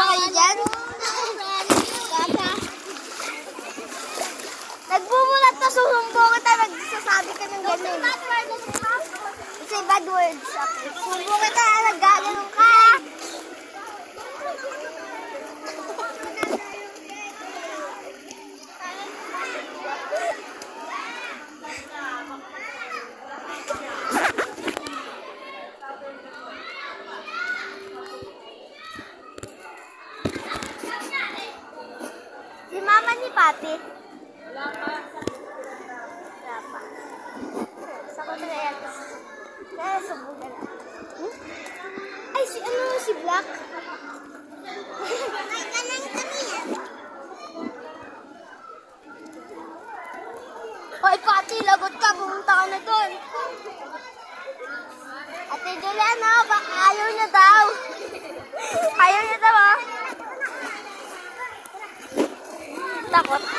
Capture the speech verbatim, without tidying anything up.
ba kayo dyan? Nagbumulat na susumbo kita, nagsasabi ka ng ganun. Kasi bad words. Sumbo kita, naggaganong ka. Si mama ni Pati. Wala pa. Wala pa. Sa ko na yan. Kaya subog na lang. Hmm? Ay, si ano si Black? Ay, kanang kami yan. Hoy, Pati, lagot ka. Pumunta ka na doon. Ate Juliana, baka ayaw niya daw. Ayaw niya daw, ah. Takot.